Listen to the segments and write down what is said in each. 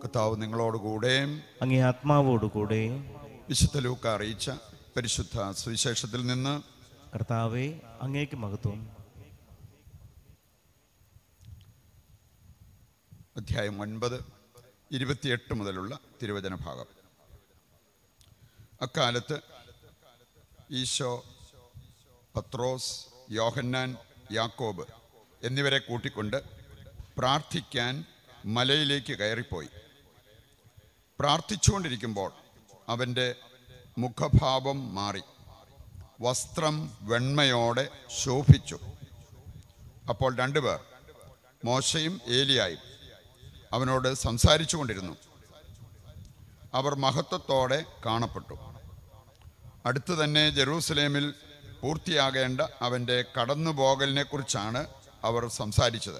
കർത്താവ് നിങ്ങളോടുകൂടെ അങ്ങേ ആത്മാവോടുകൂടെ. വിശുദ്ധ ലൂക്ക അറിയിച്ച പരിശുദ്ധ സുവിശേഷത്തിൽ നിന്ന്. കർത്താവേ, അങ്ങേക്ക് മഹത്വം. അധ്യായം 9, 28 മുതലുള്ള തിരുവചന ഭാഗം. അക്കാലത്ത് ഈശോ പത്രോസ്, യോഹന്നാൻ, യാക്കോബ് എന്നിവരെ കൂട്ടിക്കൊണ്ട് പ്രാർത്ഥിക്കാൻ മലയിലേക്ക് കയറിപ്പോയി. പ്രാർത്ഥിച്ചുകൊണ്ടിരിക്കുമ്പോൾ അവൻ്റെ മുഖഭാവം മാറി, വസ്ത്രം വെണ്മയോടെ ശോഭിച്ചു. അപ്പോൾ 2 പേർ, മോശയും ഏലിയായും, അവനോട് സംസാരിച്ചു കൊണ്ടിരുന്നു. അവർ മഹത്വത്തോടെ കാണപ്പെട്ടു. അടുത്തു തന്നെ ജെറൂസലേമിൽ പൂർത്തിയാകേണ്ട അവൻ്റെ കടന്നുപോകലിനെ കുറിച്ചാണ് അവർ സംസാരിച്ചത്.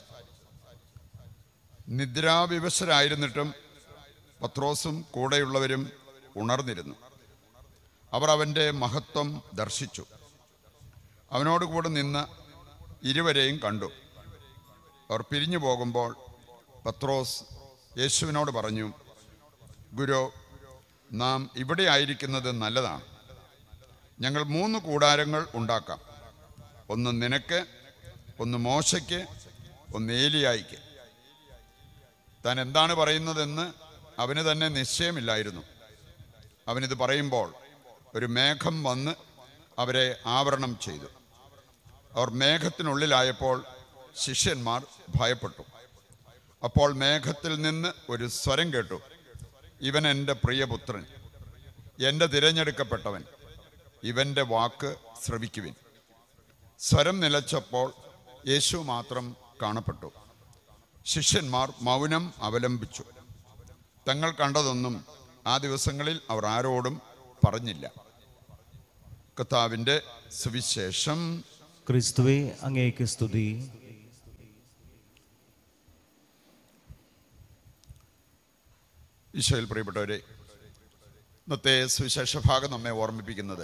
നിദ്രാവിവശരായിരുന്നിട്ടും പത്രോസും കൂടെയുള്ളവരും ഉണർന്നിരുന്നു. അവർ അവൻ്റെ മഹത്വം ദർശിച്ചു. അവനോട് കൂടെ നിന്ന് ഇരുവരെയും കണ്ടു. അവർ പിരിഞ്ഞു പോകുമ്പോൾ പത്രോസ് യേശുവിനോട് പറഞ്ഞു, ഗുരു, നാം ഇവിടെ ആയിരിക്കുന്നത് നല്ലതാണ്. ഞങ്ങൾ 3 കൂടാരങ്ങൾ ഉണ്ടാക്കാം. ഒന്ന് നിനക്ക്, ഒന്ന് മോശയ്ക്ക്, ഒന്ന് ഏലിയായിക്ക്. താൻ എന്താണ് പറയുന്നതെന്ന് അവന് തന്നെ നിശ്ചയമില്ലായിരുന്നു. അവനിത് പറയുമ്പോൾ ഒരു മേഘം വന്ന് അവരെ ആവരണം ചെയ്തു. അവർ മേഘത്തിനുള്ളിലായപ്പോൾ ശിഷ്യന്മാർ ഭയപ്പെട്ടു. അപ്പോൾ മേഘത്തിൽ നിന്ന് ഒരു സ്വരം കേട്ടു, ഇവൻ എൻ്റെ പ്രിയപുത്രൻ, എൻ്റെ തിരഞ്ഞെടുക്കപ്പെട്ടവൻ, ഇവൻ്റെ വാക്ക് ശ്രവിക്കുവിൻ. സ്വരം നിലച്ചപ്പോൾ യേശു മാത്രം കാണപ്പെട്ടു. ശിഷ്യന്മാർ മൗനം അവലംബിച്ചു. തങ്ങൾ കണ്ടതൊന്നും ആ ദിവസങ്ങളിൽ അവർ ആരോടും പറഞ്ഞില്ല. കർത്താവിൻ്റെ സുവിശേഷം. ക്രിസ്തുവേ, അങ്ങേക്ക് സ്തുതി. ഈശോയിൽ പ്രിയപ്പെട്ടവരെ, ഇന്നത്തെ സുവിശേഷ ഭാഗം നമ്മെ ഓർമ്മിപ്പിക്കുന്നത്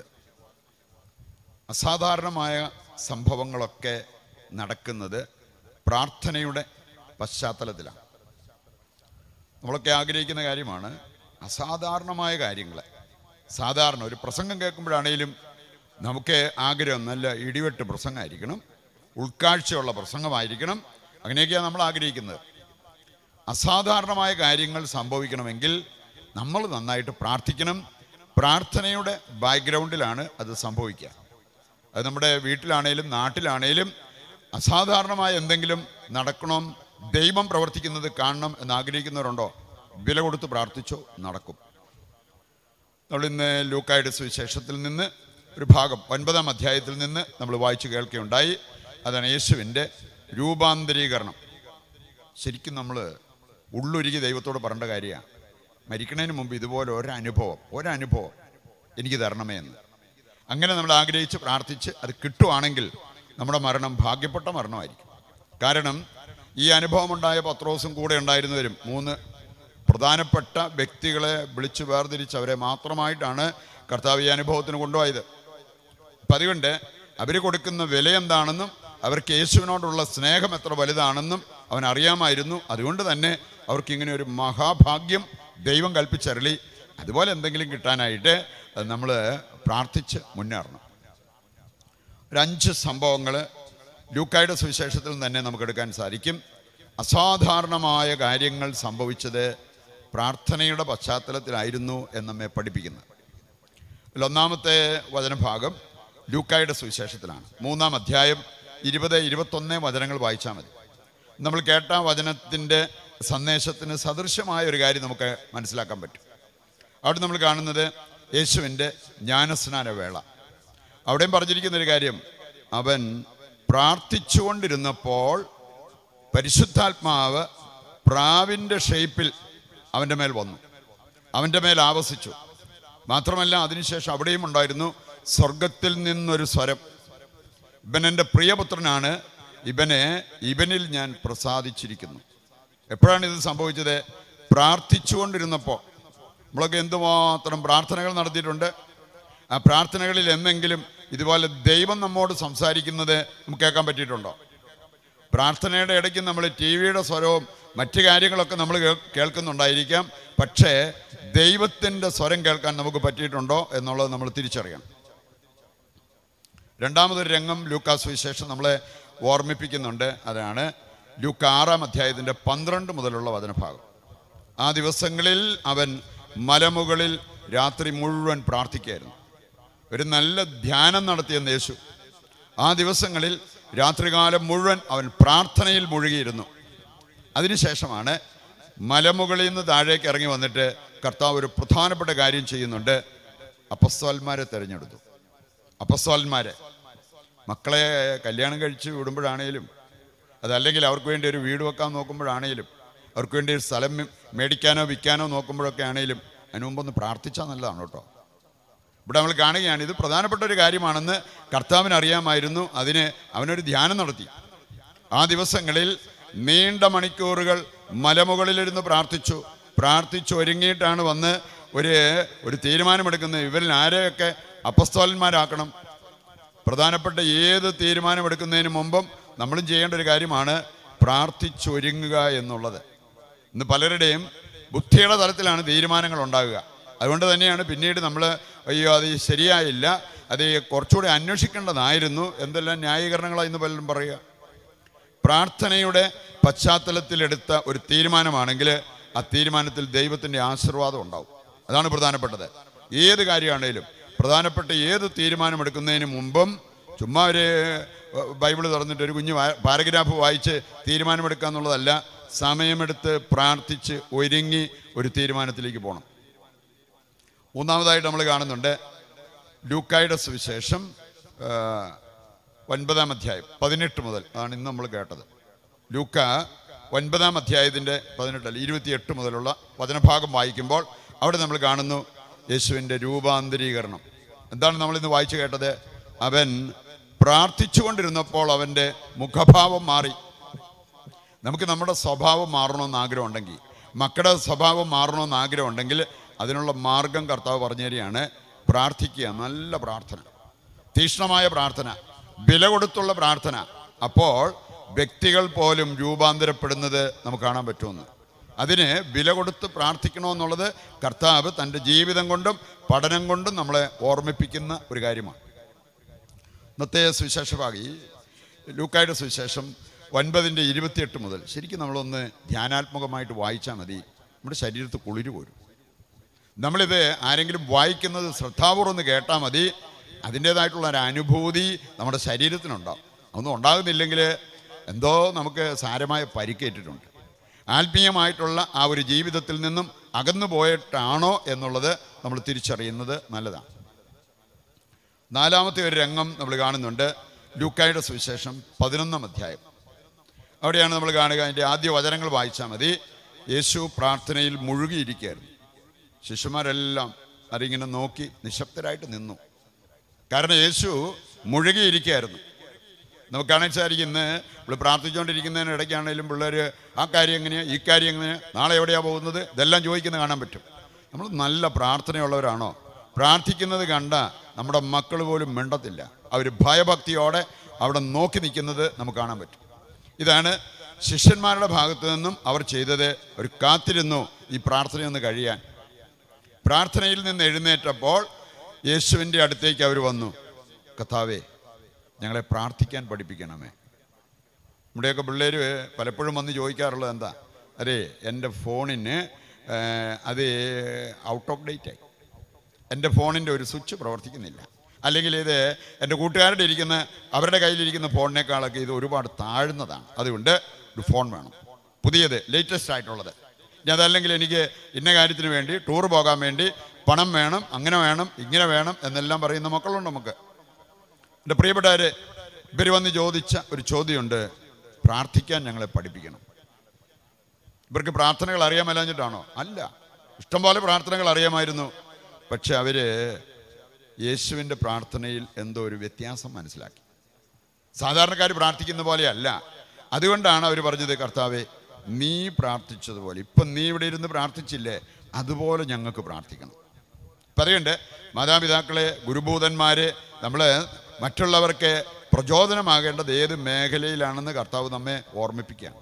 അസാധാരണമായ സംഭവങ്ങളൊക്കെ നടക്കുന്നത് പ്രാർത്ഥനയുടെ പശ്ചാത്തലത്തിലാണ്. നമ്മളൊക്കെ ആഗ്രഹിക്കുന്ന കാര്യമാണ് അസാധാരണമായ കാര്യങ്ങൾ. സാധാരണ ഒരു പ്രസംഗം കേൾക്കുമ്പോഴാണേലും നമുക്ക് ആഗ്രഹം നല്ല ഇടിവെട്ട് പ്രസംഗമായിരിക്കണം, ഉൾക്കാഴ്ചയുള്ള പ്രസംഗമായിരിക്കണം. അങ്ങനെയൊക്കെയാണ് നമ്മൾ ആഗ്രഹിക്കുന്നത്. അസാധാരണമായ കാര്യങ്ങൾ സംഭവിക്കണമെങ്കിൽ നമ്മൾ നന്നായിട്ട് പ്രാർത്ഥിക്കണം. പ്രാർത്ഥനയുടെ ബാക്ക്ഗ്രൗണ്ടിലാണ് അത് സംഭവിക്കുക. അത് നമ്മുടെ വീട്ടിലാണേലും നാട്ടിലാണേലും അസാധാരണമായ എന്തെങ്കിലും നടക്കണം, ദൈവം പ്രവർത്തിക്കുന്നത് കാണണം എന്നാഗ്രഹിക്കുന്നവരുണ്ടോ? വില കൊടുത്ത് പ്രാർത്ഥിച്ചോ, നടക്കും. നമ്മളിന്ന് ലൂക്കായുടെ സുവിശേഷത്തിൽ നിന്ന് ഒരു ഭാഗം 9-ാം അധ്യായത്തിൽ നിന്ന് നമ്മൾ വായിച്ചു കേൾക്കുകയുണ്ടായി. അതാണ് യേശുവിൻ്റെ രൂപാന്തരീകരണം. ശരിക്കും നമ്മൾ ഉള്ളൊരുക്കി ദൈവത്തോട് പറയേണ്ട കാര്യമാണ്. മരിക്കുന്നതിന് മുമ്പ് ഇതുപോലെ ഒരനുഭവം എനിക്ക് തരണമേ എന്ന്. അങ്ങനെ നമ്മൾ ആഗ്രഹിച്ച് പ്രാർത്ഥിച്ച് അത് കിട്ടുവാണെങ്കിൽ നമ്മുടെ മരണം ഭാഗ്യപ്പെട്ട മരണമായിരിക്കും. കാരണം ഈ അനുഭവമുണ്ടായ പത്രോസും കൂടെ ഉണ്ടായിരുന്നവരും 3 പ്രധാനപ്പെട്ട വ്യക്തികളെ വിളിച്ചു വേർതിരിച്ച് അവരെ മാത്രമായിട്ടാണ് കർത്താവ് ഈ അനുഭവത്തിന് കൊണ്ടുപോയത്. അപ്പം അതുകൊണ്ട് അവർ കൊടുക്കുന്ന വില എന്താണെന്നും അവർക്ക് യേശുവിനോടുള്ള സ്നേഹം എത്ര വലുതാണെന്നും അവൻ അറിയാമായിരുന്നു. അതുകൊണ്ട് തന്നെ അവർക്കിങ്ങനെ ഒരു മഹാഭാഗ്യം ദൈവം കൽപ്പിച്ചരളി. അതുപോലെ എന്തെങ്കിലും കിട്ടാനായിട്ട് നമ്മൾ പ്രാർത്ഥിച്ച് മുന്നേറണം. ഒരു 5 സംഭവങ്ങൾ ലൂക്കായുടെ സുവിശേഷത്തിൽ തന്നെ നമുക്കെടുക്കാൻ സാധിക്കും. അസാധാരണമായ കാര്യങ്ങൾ സംഭവിച്ചത് പ്രാർത്ഥനയുടെ പശ്ചാത്തലത്തിലായിരുന്നു എന്ന് നമ്മെ പഠിപ്പിക്കുന്നത്. ഒന്നാമത്തെ വചനഭാഗം ലൂക്കായുടെ സുവിശേഷത്തിലാണ്. 3-ാം അധ്യായം 20-21 വചനങ്ങൾ വായിച്ചാൽ മതി. നമ്മൾ കേട്ട വചനത്തിൻ്റെ സന്ദേശത്തിന് സദൃശമായ ഒരു കാര്യം നമുക്ക് മനസ്സിലാക്കാൻ പറ്റും. അവിടെ നമ്മൾ കാണുന്നത് യേശുവിൻ്റെ ജ്ഞാനസ്നാന വേള. അവിടെയും പറഞ്ഞിരിക്കുന്നൊരു കാര്യം, അവൻ പ്രാർത്ഥിച്ചുകൊണ്ടിരുന്നപ്പോൾ പരിശുദ്ധാത്മാവ് പ്രാവിൻ്റെ ഷേപ്പിൽ അവൻ്റെ മേൽ വന്നു, അവൻ്റെ മേൽ ആവസിച്ചു. മാത്രമല്ല അതിനുശേഷം അവിടെയും ഉണ്ടായിരുന്നു സ്വർഗത്തിൽ നിന്നൊരു സ്വരം, ഇവൻ എൻ്റെ പ്രിയപുത്രനാണ്, ഇവനിൽ ഞാൻ പ്രസാദിച്ചിരിക്കുന്നു. എപ്പോഴാണ് ഇത് സംഭവിച്ചത്? പ്രാർത്ഥിച്ചുകൊണ്ടിരുന്നപ്പോൾ. നമ്മളൊക്കെ എന്തുമാത്രം പ്രാർത്ഥനകൾ നടത്തിയിട്ടുണ്ട്. ആ പ്രാർത്ഥനകളിൽ എന്തെങ്കിലും ഇതുപോലെ ദൈവം നമ്മോട് സംസാരിക്കുന്നത് നമുക്ക് കേൾക്കാൻ പറ്റിയിട്ടുണ്ടോ? പ്രാർത്ഥനയുടെ ഇടയ്ക്ക് നമ്മൾ ടി വിയുടെ സ്വരവും മറ്റു കാര്യങ്ങളൊക്കെ നമ്മൾ കേൾക്കുന്നുണ്ടായിരിക്കാം. പക്ഷേ ദൈവത്തിൻ്റെ സ്വരം കേൾക്കാൻ നമുക്ക് പറ്റിയിട്ടുണ്ടോ എന്നുള്ളത് നമ്മൾ തിരിച്ചറിയണം. രണ്ടാമതൊരു രംഗം ലൂക്കാ സുവിശേഷം നമ്മളെ ഓർമ്മിപ്പിക്കുന്നുണ്ട്. അതാണ് ലൂക്കാ 6-ാം അധ്യായത്തിൻ്റെ 12 മുതലുള്ള വചനഭാഗം. ആ ദിവസങ്ങളിൽ അവൻ മലമുകളിൽ രാത്രി മുഴുവൻ പ്രാർത്ഥിക്കുകയായിരുന്നു. ഒരു നല്ല ധ്യാനം നടത്തിയെന്ന് യേശു. ആ ദിവസങ്ങളിൽ രാത്രികാലം മുഴുവൻ അവൻ പ്രാർത്ഥനയിൽ മുഴുകിയിരുന്നു. അതിനുശേഷമാണ് മലമുകളിൽ നിന്ന് താഴേക്ക് ഇറങ്ങി വന്നിട്ട് കർത്താവ് ഒരു പ്രധാനപ്പെട്ട കാര്യം ചെയ്യുന്നുണ്ട്. അപ്പസ്തോലന്മാരെ തിരഞ്ഞെടുത്തു. അപ്പസ്തോലന്മാരെ, മക്കളെ കല്യാണം കഴിച്ച് വിടുമ്പോഴാണേലും, അതല്ലെങ്കിൽ അവർക്ക് വേണ്ടി ഒരു വീട് വെക്കാൻ നോക്കുമ്പോഴാണേലും, അവർക്ക് വേണ്ടി ഒരു സ്ഥലം മേടിക്കാനോ വിൽക്കാനോ നോക്കുമ്പോഴൊക്കെ ആണേലും അതിന് മുമ്പൊന്ന് പ്രാർത്ഥിച്ചാൽ നല്ലതാണ് കേട്ടോ. ഇവിടെ നമ്മൾ കാണുകയാണ്, ഇത് പ്രധാനപ്പെട്ട ഒരു കാര്യമാണെന്ന് കർത്താവിന് അറിയാമായിരുന്നു. അതിന് അവനൊരു ധ്യാനം നടത്തി. ആ ദിവസങ്ങളിൽ നീണ്ട മണിക്കൂറുകൾ മലമുകളിലിരുന്ന് പ്രാർത്ഥിച്ചൊരുങ്ങിയിട്ടാണ് വന്ന് ഒരു തീരുമാനമെടുക്കുന്നത്. ഇവരിൽ ആരെയൊക്കെ അപ്പസ്തോലന്മാരാക്കണം. പ്രധാനപ്പെട്ട ഏത് തീരുമാനമെടുക്കുന്നതിന് മുമ്പും നമ്മളും ചെയ്യേണ്ട ഒരു കാര്യമാണ് പ്രാർത്ഥിച്ചൊരുങ്ങുക എന്നുള്ളത്. ഇന്ന് പലരുടെയും ബുദ്ധിയുടെ തലത്തിലാണ് തീരുമാനങ്ങൾ ഉണ്ടാകുക. അതുകൊണ്ട് തന്നെയാണ് പിന്നീട് നമ്മൾ അയ്യോ അത് ശരിയായില്ല, അത് കുറച്ചുകൂടി അന്വേഷിക്കേണ്ടതായിരുന്നു, എന്തെല്ലാം ന്യായീകരണങ്ങളാണ് ഇന്ന് പലരും പറയുക. പ്രാർത്ഥനയുടെ പശ്ചാത്തലത്തിലെടുത്ത ഒരു തീരുമാനമാണെങ്കിൽ ആ തീരുമാനത്തിൽ ദൈവത്തിൻ്റെ ആശീർവാദം ഉണ്ടാവും. അതാണ് പ്രധാനപ്പെട്ടത്. ഏത് കാര്യമാണേലും പ്രധാനപ്പെട്ട ഏത് തീരുമാനമെടുക്കുന്നതിന് മുമ്പും ചുമ്മാ ഒരു ബൈബിൾ തുറന്നിട്ട് ഒരു കുഞ്ഞു പാരഗ്രാഫ് വായിച്ച് തീരുമാനമെടുക്കുക എന്നുള്ളതല്ല. സമയമെടുത്ത് പ്രാർത്ഥിച്ച് ഒരുങ്ങി ഒരു തീരുമാനത്തിലേക്ക് പോകണം. മൂന്നാമതായിട്ട് നമ്മൾ കാണുന്നുണ്ട് ലൂക്കായുടെ സുവിശേഷം 9-ാം അധ്യായം 18 മുതൽ ആണ് ഇന്ന് നമ്മൾ കേട്ടത്. ലൂക്ക 9-ാം അധ്യായത്തിൻ്റെ 28 മുതലുള്ള വചനഭാഗം വായിക്കുമ്പോൾ അവിടെ നമ്മൾ കാണുന്നു യേശുവിൻ്റെ രൂപാന്തരീകരണം. എന്താണ് നമ്മളിന്ന് വായിച്ചു കേട്ടത്? അവൻ പ്രാർത്ഥിച്ചു കൊണ്ടിരുന്നപ്പോൾ അവൻ്റെ മുഖഭാവം മാറി. നമുക്ക് നമ്മുടെ സ്വഭാവം മാറണമെന്ന് ആഗ്രഹമുണ്ടെങ്കിൽ, മക്കളുടെ സ്വഭാവം മാറണമെന്ന് ആഗ്രഹമുണ്ടെങ്കിൽ അതിനുള്ള മാർഗം കർത്താവ് പറഞ്ഞു തരികയാണ്. പ്രാർത്ഥിക്കുക, നല്ല പ്രാർത്ഥന, തീക്ഷ്ണമായ പ്രാർത്ഥന, വില കൊടുത്തുള്ള പ്രാർത്ഥന. അപ്പോൾ വ്യക്തികൾ പോലും രൂപാന്തരപ്പെടുന്നത് നമുക്ക് കാണാൻ പറ്റുമെന്ന്. അതിന് വില കൊടുത്ത് പ്രാർത്ഥിക്കണമെന്നുള്ളത് കർത്താവ് തൻ്റെ ജീവിതം കൊണ്ടും പഠനം കൊണ്ടും നമ്മളെ ഓർമ്മിപ്പിക്കുന്ന ഒരു കാര്യമാണ്. ഇന്നത്തെ സുവിശേഷഭാഗി ലൂക്കായുടെ സുവിശേഷം 9-28 മുതൽ ശരിക്കും നമ്മളൊന്ന് ധ്യാനാത്മകമായിട്ട് വായിച്ചാൽ മതി. നമ്മുടെ ശരീരത്ത് കുളിര് പോരും. നമ്മളിത് ആരെങ്കിലും വായിക്കുന്നത് ശ്രദ്ധാപൂർവ്വം കേട്ടാൽ മതി. അതിൻ്റേതായിട്ടുള്ള ഒരു അനുഭൂതി നമ്മുടെ ശരീരത്തിനുണ്ടാവും. ഒന്നും ഉണ്ടാകുന്നില്ലെങ്കിൽ എന്തോ നമുക്ക് സാരമായ പരിക്കേറ്റിട്ടുണ്ട്. ആത്മീയമായിട്ടുള്ള ആ ഒരു ജീവിതത്തിൽ നിന്നും അകന്നു പോയിട്ടാണോ എന്നുള്ളത് നമ്മൾ തിരിച്ചറിയുന്നത് നല്ലതാണ്. നാലാമത്തെ ഒരു രംഗം നമ്മൾ കാണുന്നുണ്ട് ലൂക്കായുടെ സുവിശേഷം 11-ാം അധ്യായം. അവിടെയാണ് നമ്മൾ കാണുക. അതിൻ്റെ ആദ്യ വചനങ്ങൾ വായിച്ചാൽ മതി. യേശു പ്രാർത്ഥനയിൽ മുഴുകിയിരിക്കുകയായിരുന്നു. ശിഷ്യന്മാരെല്ലാം അതിങ്ങനെ നോക്കി നിശബ്ദരായിട്ട് നിന്നു. കാരണം യേശു മുഴുകിയിരിക്കുകയായിരുന്നു. നമുക്ക് കാണാൻ സാധിക്കും, ഇന്ന് നമ്മൾ പ്രാർത്ഥിച്ചുകൊണ്ടിരിക്കുന്നതിന് ഇടയ്ക്കാണെങ്കിലും പിള്ളേർ ആ കാര്യം എങ്ങനെയാണ്, ഈ കാര്യം എങ്ങനെയാണ്, നാളെ എവിടെയാണ് പോകുന്നത്, ഇതെല്ലാം ചോദിക്കുന്നത് കാണാൻ പറ്റും. നമ്മൾ നല്ല പ്രാർത്ഥനയുള്ളവരാണോ? പ്രാർത്ഥിക്കുന്നത് കണ്ട നമ്മുടെ മക്കൾ പോലും മിണ്ടത്തില്ല. അവർ ഭയഭക്തിയോടെ അവിടെ നോക്കി നിൽക്കുന്നത് നമുക്ക് കാണാൻ പറ്റും. ഇതാണ് ശിഷ്യന്മാരുടെ ഭാഗത്തു നിന്നും അവർ ചെയ്തത്. ഒരു കാത്തിരുന്നു ഈ പ്രാർത്ഥനയൊന്ന് കഴിയാൻ. പ്രാർത്ഥനയിൽ നിന്ന് എഴുന്നേറ്റപ്പോൾ യേശുവിൻ്റെ അടുത്തേക്ക് അവർ വന്നു. കർത്താവേ, ഞങ്ങളെ പ്രാർത്ഥിക്കാൻ പഠിപ്പിക്കണമേ. നമ്മുടെയൊക്കെ പിള്ളേർ പലപ്പോഴും വന്ന് ചോദിക്കാറുള്ളത് എന്താ? അതെ, എൻ്റെ ഫോണിന് അത് ഔട്ട് ഓഫ് ഡേറ്റ് ആയി, എൻ്റെ ഫോണിൻ്റെ ഒരു സ്വിച്ച് പ്രവർത്തിക്കുന്നില്ല, അല്ലെങ്കിൽ ഇത് എൻ്റെ കൂട്ടുകാരുടെ അവരുടെ കയ്യിലിരിക്കുന്ന ഫോണിനേക്കാളൊക്കെ ഇത് ഒരുപാട് താഴ്ന്നതാണ്, അതുകൊണ്ട് ഒരു ഫോൺ വേണം, പുതിയത്, ലേറ്റസ്റ്റ് ആയിട്ടുള്ളത്. ഇനി അതല്ലെങ്കിൽ എനിക്ക് ഇന്ന കാര്യത്തിന് വേണ്ടി ടൂർ പോകാൻ വേണ്ടി പണം വേണം, അങ്ങനെ വേണം, ഇങ്ങനെ വേണം എന്നെല്ലാം പറയുന്ന മക്കളുണ്ട് നമുക്ക്. എൻ്റെ പ്രിയപ്പെട്ടവരെ, ഇവർ വന്ന് ചോദിച്ച ഒരു ചോദ്യമുണ്ട്, പ്രാർത്ഥിക്കാൻ ഞങ്ങളെ പഠിപ്പിക്കണം. ഇവർക്ക് പ്രാർത്ഥനകൾ അറിയാമല്ലാഞ്ഞിട്ടാണോ? അല്ല, ഇഷ്ടംപോലെ പ്രാർത്ഥനകൾ അറിയാമായിരുന്നു. പക്ഷെ അവർ യേശുവിൻ്റെ പ്രാർത്ഥനയിൽ എന്തോ ഒരു വ്യത്യാസം മനസ്സിലാക്കി. സാധാരണക്കാർ പ്രാർത്ഥിക്കുന്ന പോലെയല്ല. അതുകൊണ്ടാണ് അവർ പറഞ്ഞത്, കർത്താവേ, നീ പ്രാർത്ഥിച്ചതുപോലെ, ഇപ്പം നീ ഇവിടെ ഇരുന്ന് പ്രാർത്ഥിച്ചില്ലേ, അതുപോലെ ഞങ്ങൾക്ക് പ്രാർത്ഥിക്കണം. പറയുന്നുണ്ട്, മാതാപിതാക്കളെ, ഗുരുഭൂതന്മാരെ, നമ്മൾ മറ്റുള്ളവർക്ക് പ്രചോദനമാകേണ്ടത് ഏത് മേഖലയിലാണെന്ന് കർത്താവ് നമ്മെ ഓർമ്മിപ്പിക്കുകയാണ്.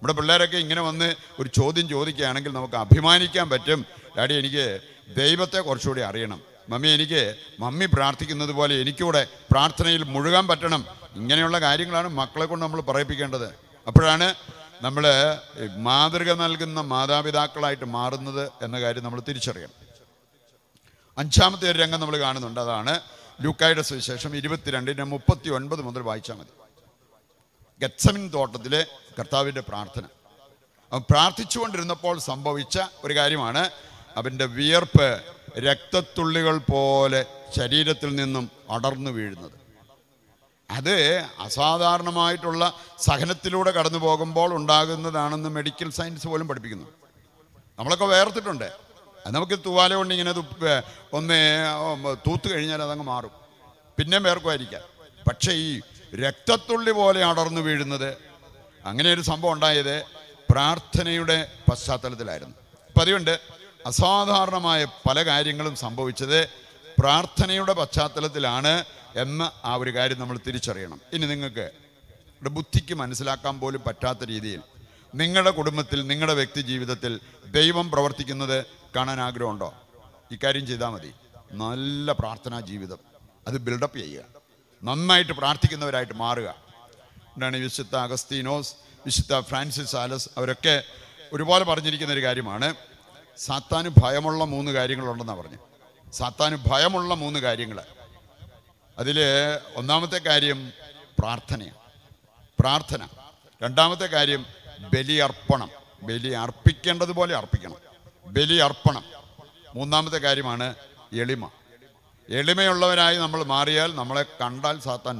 നമ്മുടെ പിള്ളേരൊക്കെ ഇങ്ങനെ വന്ന് ഒരു ചോദ്യം ചോദിക്കുകയാണെങ്കിൽ നമുക്ക് അഭിമാനിക്കാൻ പറ്റും. ഡാഡി, എനിക്ക് ദൈവത്തെ കുറച്ചുകൂടി അറിയണം. മമ്മി, എനിക്ക് മമ്മി പ്രാർത്ഥിക്കുന്നത് പോലെ എനിക്കൂടെ പ്രാർത്ഥനയിൽ മുഴുകാൻ പറ്റണം. ഇങ്ങനെയുള്ള കാര്യങ്ങളാണ് മക്കളെ കൊണ്ട് നമ്മൾ പറയിപ്പിക്കേണ്ടത്. അപ്പോഴാണ് നമ്മൾ മാതൃക നൽകുന്ന മാതാപിതാക്കളായിട്ട് മാറുന്നത് എന്ന കാര്യം നമ്മൾ തിരിച്ചറിയണം. അഞ്ചാമത്തെ ഒരു രംഗം നമ്മൾ കാണുന്നുണ്ട്. അതാണ് ലൂക്കായുടെ സുവിശേഷം 22:39 മുതൽ വായിച്ചാൽ മതി. ഗെത്സമൻ തോട്ടത്തിലെ കർത്താവിൻ്റെ പ്രാർത്ഥന. അവൻ പ്രാർത്ഥിച്ചുകൊണ്ടിരുന്നപ്പോൾ സംഭവിച്ച ഒരു കാര്യമാണ് അവൻ്റെ വിയർപ്പ് രക്തത്തുള്ളികൾ പോലെ ശരീരത്തിൽ നിന്നും അടർന്നു വീഴുന്നത്. അത് അസാധാരണമായിട്ടുള്ള സഹനത്തിലൂടെ കടന്നു പോകുമ്പോൾ ഉണ്ടാകുന്നതാണെന്ന് മെഡിക്കൽ സയൻസ് പോലും പഠിപ്പിക്കുന്നു. നമ്മളൊക്കെ വേർത്തിട്ടുണ്ട്. അത് നമുക്ക് തൂവാല കൊണ്ട് ഇങ്ങനെ ഒന്ന് തൂത്ത് കഴിഞ്ഞാൽ അതങ്ങ് മാറും, പിന്നെ വേർക്കുമായിരിക്കാം. പക്ഷേ ഈ രക്തത്തുള്ളി പോലെ അടർന്നു വീഴുന്നത്, അങ്ങനെ ഒരു സംഭവം ഉണ്ടായത് പ്രാർത്ഥനയുടെ പശ്ചാത്തലത്തിലായിരുന്നു. അപ്പം അതുകൊണ്ട് അസാധാരണമായ പല കാര്യങ്ങളും സംഭവിച്ചത് പ്രാർത്ഥനയുടെ പശ്ചാത്തലത്തിലാണ് എന്ന ആ ഒരു കാര്യം നമ്മൾ തിരിച്ചറിയണം. ഇനി നിങ്ങൾക്ക് ബുദ്ധിക്ക് മനസ്സിലാക്കാൻ പോലും പറ്റാത്ത രീതിയിൽ നിങ്ങളുടെ കുടുംബത്തിൽ, നിങ്ങളുടെ വ്യക്തി ജീവിതത്തിൽ ദൈവം പ്രവർത്തിക്കുന്നത് കാണാൻ ആഗ്രഹമുണ്ടോ? ഇക്കാര്യം ചെയ്താൽ മതി. നല്ല പ്രാർത്ഥനാ ജീവിതം അത് ബിൽഡപ്പ് ചെയ്യുക, നന്നായിട്ട് പ്രാർത്ഥിക്കുന്നവരായിട്ട് മാറുക. എന്താണ് വിശുദ്ധ അഗസ്തീനോസ്, വിശുദ്ധ ഫ്രാൻസിസ് സാലസ് അവരൊക്കെ ഒരുപോലെ പറഞ്ഞിരിക്കുന്ന ഒരു കാര്യമാണ്, സാത്താന് ഭയമുള്ള 3 കാര്യങ്ങളുണ്ടെന്നാണ് പറഞ്ഞു. സാത്താന് ഭയമുള്ള 3 കാര്യങ്ങൾ. അതിൽ ഒന്നാമത്തെ കാര്യം പ്രാർത്ഥനയാണ്, പ്രാർത്ഥന. രണ്ടാമത്തെ കാര്യം ബലിയർപ്പണം, ബലി അർപ്പിക്കേണ്ടതുപോലെ അർപ്പിക്കണം, ബലി അർപ്പണം. മൂന്നാമത്തെ കാര്യമാണ് എളിമ. എളിമയുള്ളവരായി നമ്മൾ മാറിയാൽ നമ്മളെ കണ്ടാൽ സാത്താൻ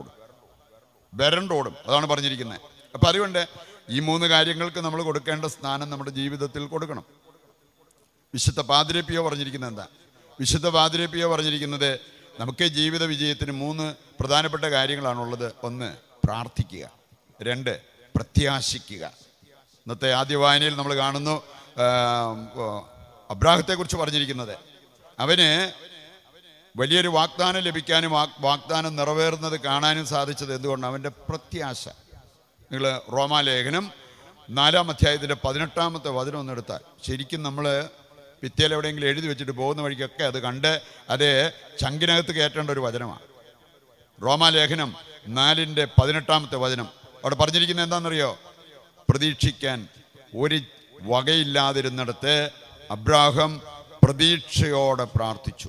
വരണ്ടോടും. അതാണ് പറഞ്ഞിരിക്കുന്നത്. അപ്പം അതുകൊണ്ട് ഈ 3 കാര്യങ്ങൾക്ക് നമ്മൾ കൊടുക്കേണ്ട സ്ഥാനം നമ്മുടെ ജീവിതത്തിൽ കൊടുക്കണം. വിശുദ്ധ പാദ്രി പിയോ പറഞ്ഞിരിക്കുന്നത് എന്താ? വിശുദ്ധ പാദ്രി പിയോ പറഞ്ഞിരിക്കുന്നത് നമുക്ക് ജീവിത വിജയത്തിന് 3 പ്രധാനപ്പെട്ട കാര്യങ്ങളാണുള്ളത്. 1 പ്രാർത്ഥിക്കുക, 2 പ്രത്യാശിക്കുക. ഇന്നത്തെ ആദ്യ വായനയിൽ നമ്മൾ കാണുന്നു അബ്രാഹത്തെക്കുറിച്ച് പറഞ്ഞിരിക്കുന്നത്. അവന് വലിയൊരു വാഗ്ദാനം ലഭിക്കാനും വാഗ്ദാനം നിറവേറുന്നത് കാണാനും സാധിച്ചത് എന്തുകൊണ്ട്? അവൻ്റെ പ്രത്യാശ. നിങ്ങൾ റോമാലേഖനം 4-ാം അധ്യായത്തിൻ്റെ 18-ാമത്തെ വചനം ഒന്നെടുത്താൽ ശരിക്കും നമ്മൾ ഭിത്തിയിൽ എവിടെയെങ്കിലും എഴുതി വെച്ചിട്ട് പോകുന്ന വഴിക്കൊക്കെ അത് കണ്ട് അത് ചങ്കിനകത്ത് കയറ്റേണ്ട ഒരു വചനമാണ്. റോമാലേഖനം 4-ന്റെ-18-ാമത്തെ വചനം. അവിടെ പറഞ്ഞിരിക്കുന്നത് എന്താണെന്നറിയോ? പ്രതീക്ഷിക്കാൻ ഒരു വകയില്ലാതിരുന്നിടത്ത് അബ്രാഹാം പ്രതീക്ഷയോടെ പ്രാർത്ഥിച്ചു.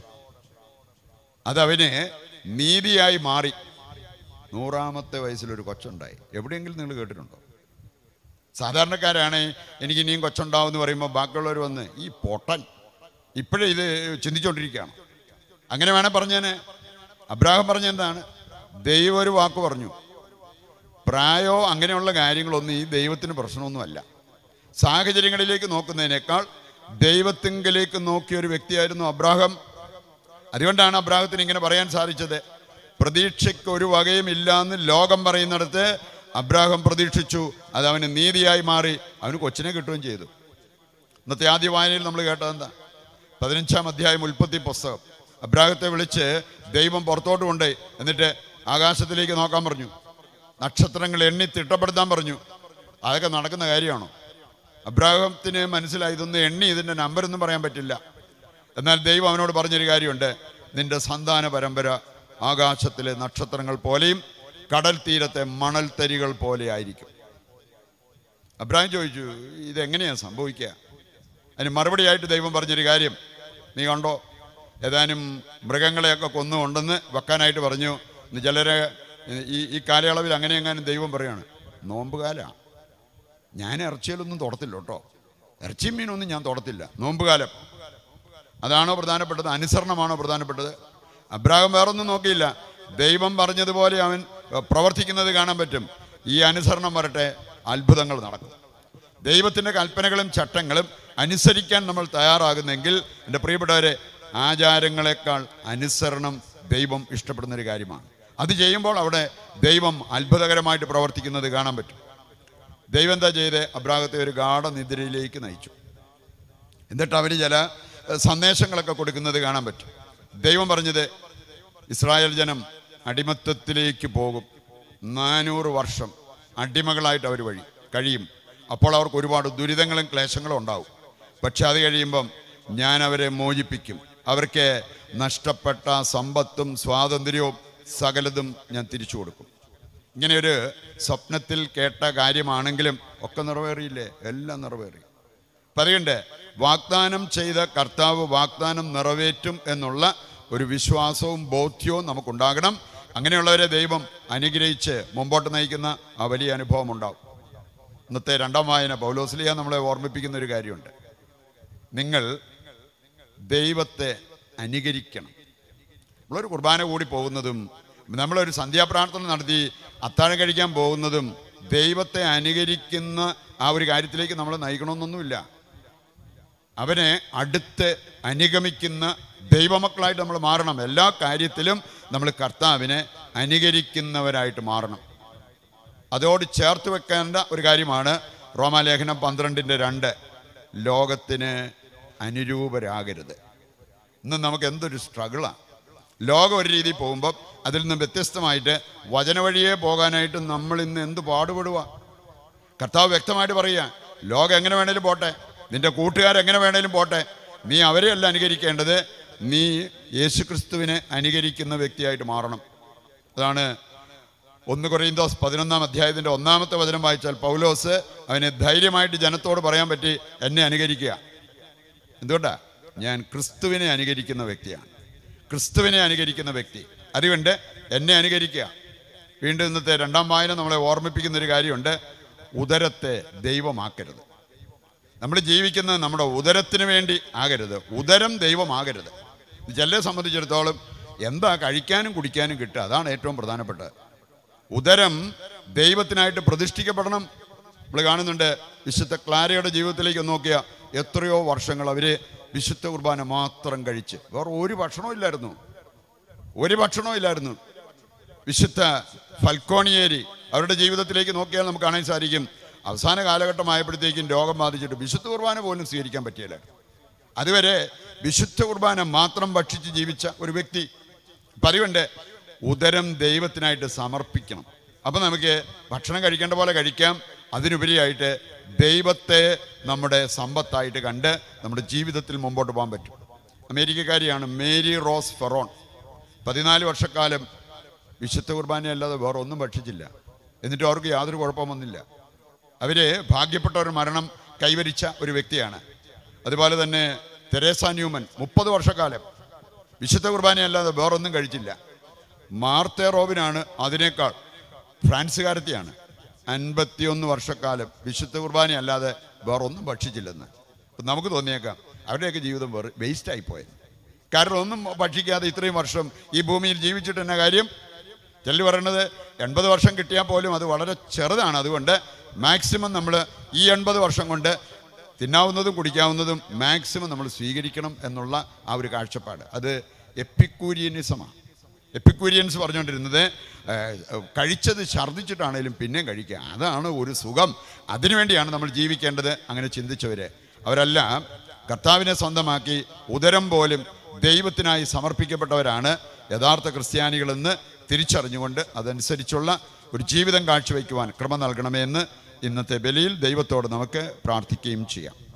അതവന് നീതിയായി മാറി. 100-ാമത്തെ വയസ്സിലൊരു കൊച്ചുണ്ടായി. എവിടെയെങ്കിലും നിങ്ങൾ കേട്ടിട്ടുണ്ടോ? സാധാരണക്കാരാണ് എനിക്ക് ഇനിയും കൊച്ചുണ്ടാവും എന്ന് പറയുമ്പോൾ ബാക്കിയുള്ളവർ വന്ന് ഈ പൊട്ടൻ ഇപ്പോഴേ ഇത് ചിന്തിച്ചുകൊണ്ടിരിക്കുകയാണ്. അങ്ങനെ വേണേൽ പറഞ്ഞേനെ. അബ്രാഹാം പറഞ്ഞെന്താണ്? ദൈവം ഒരു വാക്ക് പറഞ്ഞു. പ്രായോ അങ്ങനെയുള്ള കാര്യങ്ങളൊന്നും ഈ ദൈവത്തിന് പ്രശ്നമൊന്നുമല്ല. സാഹചര്യങ്ങളിലേക്ക് നോക്കുന്നതിനേക്കാൾ ദൈവത്തിങ്കിലേക്ക് നോക്കിയ ഒരു വ്യക്തിയായിരുന്നു അബ്രാഹാം. അതുകൊണ്ടാണ് അബ്രാഹത്തിന് ഇങ്ങനെ പറയാൻ സാധിച്ചത്. പ്രതീക്ഷയ്ക്ക് ഒരു വകയും ഇല്ലാന്ന് ലോകം പറയുന്നിടത്ത് അബ്രാഹാം പ്രതീക്ഷിച്ചു. അത് അവന് നീതിയായി മാറി. അവന് കൊച്ചിനെ കിട്ടുകയും ചെയ്തു. ഇന്നത്തെ ആദ്യ വായനയിൽ നമ്മൾ കേട്ടതെന്താ? 15-ാം അധ്യായം ഉൽപ്പത്തി പുസ്തകം. അബ്രാഹത്തെ വിളിച്ച് ദൈവം പുറത്തോട്ട് കൊണ്ടുപോയി. എന്നിട്ട് ആകാശത്തിലേക്ക് നോക്കാൻ പറഞ്ഞു, നക്ഷത്രങ്ങൾ എണ്ണി തിട്ടപ്പെടുത്താൻ പറഞ്ഞു. അതൊക്കെ നടക്കുന്ന കാര്യമാണോ? അബ്രാഹത്തിന് മനസ്സിലായി ഇതൊന്നും എണ്ണി ഇതിൻ്റെ നമ്പരൊന്നും പറയാൻ പറ്റില്ല. എന്നാൽ ദൈവം അവനോട് പറഞ്ഞൊരു കാര്യമുണ്ട്, നിന്റെ സന്താന പരമ്പര ആകാശത്തിലെ നക്ഷത്രങ്ങൾ പോലെയും കടൽ തീരത്തെ മണൽത്തരികൾ പോലെ ആയിരിക്കും. അബ്രാഹാം ചോദിച്ചു, ഇതെങ്ങനെയാണ് സംഭവിക്കുക? അതിന് മറുപടിയായിട്ട് ദൈവം പറഞ്ഞൊരു കാര്യം നീ കണ്ടോ, ഏതാനും മൃഗങ്ങളെയൊക്കെ കൊന്നുകൊണ്ടെന്ന് വെക്കാനായിട്ട് പറഞ്ഞു. ചിലരെ ഈ കാലയളവിൽ അങ്ങനെ എങ്ങാനും ദൈവം പറയാണ്, നോമ്പുകാലമാണ്, ഞാൻ ഇറച്ചിയിലൊന്നും തൊടത്തില്ല കേട്ടോ, ഇറച്ചിയും മീനൊന്നും ഞാൻ തൊടത്തില്ല, നോമ്പുകാലം. അതാണോ പ്രധാനപ്പെട്ടത്? അനുസരണമാണോ പ്രധാനപ്പെട്ടത്? അബ്രാഹാം വേറൊന്നും നോക്കിയില്ല. ദൈവം പറഞ്ഞതുപോലെ അവൻ പ്രവർത്തിക്കുന്നത് കാണാൻ പറ്റും. ഈ അനുസരണം വരട്ടെ, അത്ഭുതങ്ങൾ നടക്കും. ദൈവത്തിൻ്റെ കൽപ്പനകളും ചട്ടങ്ങളും അനുസരിക്കാൻ നമ്മൾ തയ്യാറാകുന്നെങ്കിൽ എൻ്റെ പ്രിയപ്പെട്ടവരെ, ആചാരങ്ങളെക്കാൾ അനുസരണം ദൈവം ഇഷ്ടപ്പെടുന്നൊരു കാര്യമാണ്. അത് ചെയ്യുമ്പോൾ അവിടെ ദൈവം അത്ഭുതകരമായിട്ട് പ്രവർത്തിക്കുന്നത് കാണാൻ പറ്റും. ദൈവം എന്താ ചെയ്ത്? അബ്രാഹത്തെ ഒരു ഗാഢനിദ്രയിലേക്ക് നയിച്ചു. എന്നിട്ട് അവർ ചില സന്ദേശങ്ങളൊക്കെ കൊടുക്കുന്നത് കാണാൻ പറ്റും. ദൈവം പറഞ്ഞത്, ഇസ്രായേൽ ജനം അടിമത്തത്തിലേക്ക് പോകും, 400 വർഷം അടിമകളായിട്ട് അവർ കഴിയും. അപ്പോൾ അവർക്ക് ഒരുപാട് ദുരിതങ്ങളും ക്ലേശങ്ങളും ഉണ്ടാവും. പക്ഷെ അത് കഴിയുമ്പം ഞാൻ അവരെ മോചിപ്പിക്കും, അവർക്ക് നഷ്ടപ്പെട്ട സമ്പത്തും സ്വാതന്ത്ര്യവും സകലതും ഞാൻ തിരിച്ചു കൊടുക്കും. ഇങ്ങനെയൊരു സ്വപ്നത്തിൽ കേട്ട കാര്യമാണെങ്കിലും ഒക്കെ നിറവേറിയില്ലേ? എല്ലാം നിറവേറി. പറയുണ്ട്, വാഗ്ദാനം ചെയ്ത കർത്താവ് വാഗ്ദാനം നിറവേറ്റും എന്നുള്ള ഒരു വിശ്വാസവും ബോധ്യവും നമുക്കുണ്ടാകണം. അങ്ങനെയുള്ളവരെ ദൈവം അനുഗ്രഹിച്ച് മുമ്പോട്ട് നയിക്കുന്ന ആ വലിയ അനുഭവം ഉണ്ടാവും. ഇന്നത്തെ രണ്ടാം വായന പൗലോസ്ലീഹ നമ്മളെ ഓർമ്മിപ്പിക്കുന്ന ഒരു കാര്യമുണ്ട്. നിങ്ങൾ ദൈവത്തെ അനുകരിക്കണം. നമ്മളൊരു കുർബാന കൂടി പോകുന്നതും നമ്മളൊരു സന്ധ്യാപ്രാർത്ഥന നടത്തി അത്താഴം കഴിക്കാൻ പോകുന്നതും ദൈവത്തെ അനുകരിക്കുന്ന ആ ഒരു കാര്യത്തിലേക്ക് നമ്മൾ നയിക്കണമെന്നൊന്നുമില്ല. അവനെ അടുത്ത് അനുഗമിക്കുന്ന ദൈവമക്കളായിട്ട് നമ്മൾ മാറണം. എല്ലാ കാര്യത്തിലും നമ്മൾ കർത്താവിനെ അനുകരിക്കുന്നവരായിട്ട് മാറണം. അതോട് ചേർത്ത് വെക്കേണ്ട ഒരു കാര്യമാണ് റോമാലേഖനം 12:2, ലോകത്തിന് അനുരൂപരാകരുത്. ഇന്ന് നമുക്ക് എന്തൊരു സ്ട്രഗിളാണ്. ലോകം ഒരു രീതിയിൽ പോകുമ്പം അതിൽ നിന്ന് വ്യത്യസ്തമായിട്ട് വചനവഴിയെ പോകാനായിട്ട് നമ്മൾ ഇന്ന് എന്ത് പാടുപെടുക. കർത്താവ് വ്യക്തമായിട്ട് പറയുക, ലോകം എങ്ങനെ വേണേലും പോട്ടെ, നിന്റെ കൂട്ടുകാരെങ്ങനെ വേണേലും പോട്ടെ, നീ അവരെയല്ല അനുകരിക്കേണ്ടത്, നീ യേശുക്രിസ്തുവിനെ അനുകരിക്കുന്ന വ്യക്തിയായിട്ട് മാറണം. അതാണ് 1 കൊരിന്തോസ് 11-ാം 1-ാമത്തെ വചനം വായിച്ചാൽ പൗലോസ് അവനെ ധൈര്യമായിട്ട് ജനത്തോട് പറയാൻ പറ്റി, എന്നെ അനുകരിക്കുക. എന്തുകൊണ്ടാ? ഞാൻ ക്രിസ്തുവിനെ അനുകരിക്കുന്ന വ്യക്തിയാണ്, ക്രിസ്തുവിനെ അനുകരിക്കുന്ന വ്യക്തി. അതുകൊണ്ട് എന്നെ അനുകരിക്കുക. വീണ്ടും ഇന്നത്തെ രണ്ടാം വായന നമ്മളെ ഓർമ്മിപ്പിക്കുന്നൊരു കാര്യമുണ്ട്, ഉദരത്തെ ദൈവമാക്കരുത്. നമ്മൾ ജീവിക്കുന്നത് നമ്മുടെ ഉദരത്തിന് വേണ്ടി ആകരുത്, ഉദരം ദൈവമാകരുത്. ചിലരെ സംബന്ധിച്ചിടത്തോളം എന്താ കഴിക്കാനും കുടിക്കാനും കിട്ടുക, അതാണ് ഏറ്റവും പ്രധാനപ്പെട്ടത്. ഉദരം ദൈവത്തിനായിട്ട് പ്രതിഷ്ഠിക്കപ്പെടണം. നമ്മൾ കാണുന്നുണ്ട്, വിശുദ്ധ ക്ലാരയുടെ ജീവിതത്തിലേക്ക് നോക്കിയാൽ എത്രയോ വർഷങ്ങൾ അവർ വിശുദ്ധ കുർബാന മാത്രം കഴിച്ച് വേറെ ഒരു ഭക്ഷണവും ഇല്ലായിരുന്നു. വിശുദ്ധ ഫൽക്കോണിയേരി അവരുടെ ജീവിതത്തിലേക്ക് നോക്കിയാൽ നമുക്ക് കാണാൻ സാധിക്കും, അവസാന കാലഘട്ടമായപ്പോഴത്തേക്കും രോഗം ബാധിച്ചിട്ട് വിശുദ്ധ കുർബാന പോലും സ്വീകരിക്കാൻ പറ്റിയില്ല. അതുവരെ വിശുദ്ധ കുർബാന മാത്രം ഭക്ഷിച്ച് ജീവിച്ച ഒരു വ്യക്തി. പറയുണ്ട്, ഉദരം ദൈവത്തിനായിട്ട് സമർപ്പിക്കണം. അപ്പം നമുക്ക് ഭക്ഷണം കഴിക്കേണ്ട പോലെ കഴിക്കാം, അതിനുപരിയായിട്ട് ദൈവത്തെ നമ്മുടെ സമ്പത്തായിട്ട് കണ്ട് നമ്മുടെ ജീവിതത്തിൽ മുമ്പോട്ട് പോകാൻ പറ്റും. അമേരിക്കക്കാരിയാണ് മേരി റോസ് ഫെറോൺ. 14 വർഷക്കാലം വിശുദ്ധ കുർബാന അല്ലാതെ വേറെ ഒന്നും ഭക്ഷിച്ചില്ല. എന്നിട്ട് അവർക്ക് യാതൊരു കുഴപ്പം വന്നില്ല. അവർ ഭാഗ്യപ്പെട്ട ഒരു മരണം കൈവരിച്ച ഒരു വ്യക്തിയാണ്. അതുപോലെ തന്നെ തെരേസ ന്യൂമൻ 30 വർഷക്കാലം വിശുദ്ധ കുർബാനയല്ലാതെ വേറൊന്നും കഴിച്ചില്ല. മാർത്തേ റോബിനാണ് അതിനേക്കാൾ, ഫ്രാൻസുകാരത്തിയാണ്, 51 വർഷക്കാലം വിശുദ്ധ കുർബാനയല്ലാതെ വേറൊന്നും ഭക്ഷിച്ചില്ലെന്ന്. അപ്പം നമുക്ക് തോന്നിയേക്കാം അവരുടെയൊക്കെ ജീവിതം വേസ്റ്റായി പോയത്. കാരണം ഒന്നും ഭക്ഷിക്കാതെ ഇത്രയും വർഷം ഈ ഭൂമിയിൽ ജീവിച്ചിട്ട് തന്നെ കാര്യം. ചിലർ പറയണത് 80 വർഷം കിട്ടിയാൽ പോലും അത് വളരെ ചെറുതാണ്. അതുകൊണ്ട് മാക്സിമം നമ്മൾ ഈ 80 വർഷം കൊണ്ട് തിന്നാവുന്നതും കുടിക്കാവുന്നതും മാക്സിമം നമ്മൾ സ്വീകരിക്കണം എന്നുള്ള ആ ഒരു കാഴ്ചപ്പാട്, അത് എപ്പിക്കൂരിയനിസമാണ്. എപ്പിക്കൂരിയൻസ് പറഞ്ഞുകൊണ്ടിരുന്നത് കഴിച്ചത് ഛർദ്ദിച്ചിട്ടാണേലും പിന്നെയും കഴിക്കുക, അതാണ് ഒരു സുഖം, അതിനുവേണ്ടിയാണ് നമ്മൾ ജീവിക്കേണ്ടത്. അങ്ങനെ ചിന്തിച്ചവർ അവരെല്ലാം കർത്താവിനെ സ്വന്തമാക്കി ഉദരം പോലും ദൈവത്തിനായി സമർപ്പിക്കപ്പെട്ടവരാണ് യഥാർത്ഥ ക്രിസ്ത്യാനികളെന്ന് തിരിച്ചറിഞ്ഞുകൊണ്ട് അതനുസരിച്ചുള്ള ഒരു ജീവിതം കാഴ്ചവെക്കുവാൻ കൃപ നൽകണമെന്ന് ഇന്നത്തെ ബലിയിൽ ദൈവത്തോട് നമുക്ക് പ്രാർത്ഥിക്കുകയും ചെയ്യാം.